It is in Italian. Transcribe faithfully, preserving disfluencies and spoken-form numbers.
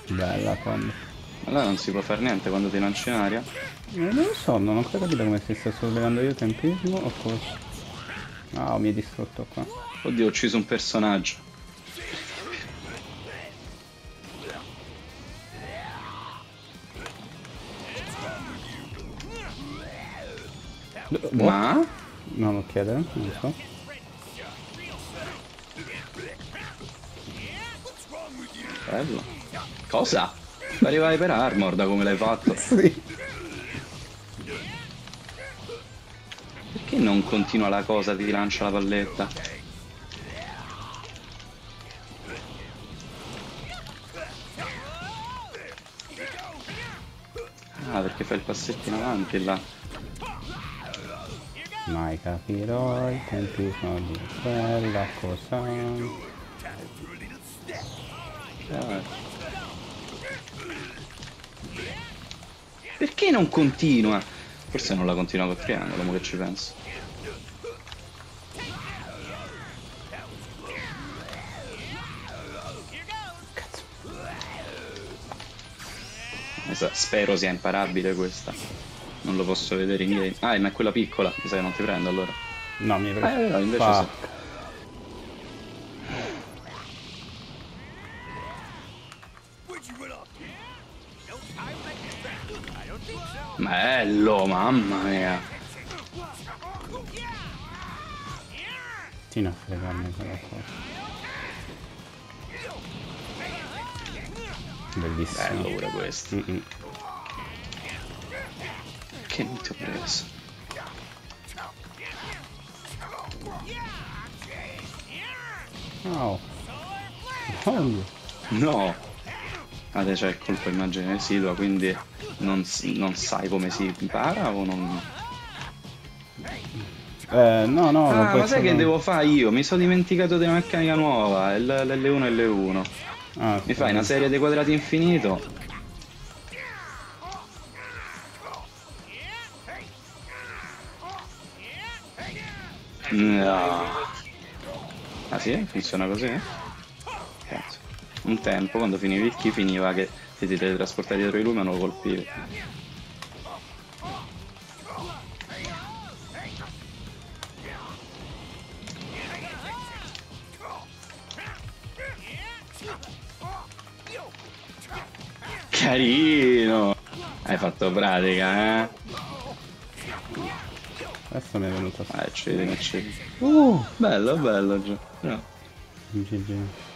Bella quando. Allora non si può fare niente quando ti lanci in aria. Eh, non lo so, non ho ancora capito come si sta sollevando io tempismo o cosa. Ah, mi è distrutto qua. Oddio, ho ucciso un personaggio. Ma? Non lo chiedere, non so. Bello. Cosa? Arrivai per Armor da come l'hai fatto. Sì. Perché non continua la cosa, ti lancia la palletta? Ah, perché fai il passetto in avanti là. Mai capirò il tempismo di quella cosa. Eh. Perché non continua? Forse non la continua col triangolo, mo che ci penso. Cazzo. Spero sia imparabile questa. Non lo posso vedere in game. Ah, ma è quella piccola, mi sa che non ti prendo allora. No, mi hai preso. Eh, no, invece Fuck. sì. Bello, mamma mia. Continua a fregarmi quella cosa. Bellissimo. Bello pure questo. Mm -mm. Che non ti ho preso? Oh. Oh. No! Adesso c'è il colpo immagine residua, quindi non, non sai come si impara o non... Eh, no, no, Ah, ma sai solo... che devo fare io? Mi sono dimenticato della meccanica nuova, l'L uno e l'L uno. Ah, Mi fai una serie dei quadrati infinito? No. Ah sì? Funziona così? Cazzo. Un tempo, quando finivi il key, finiva che se ti teletrasportavi dietro di lui me lo colpivi. Carino! Hai fatto pratica, eh? Adesso mi è venuto a... Ah, accedi, accedi. Uh! Bello, bello già. No. G G.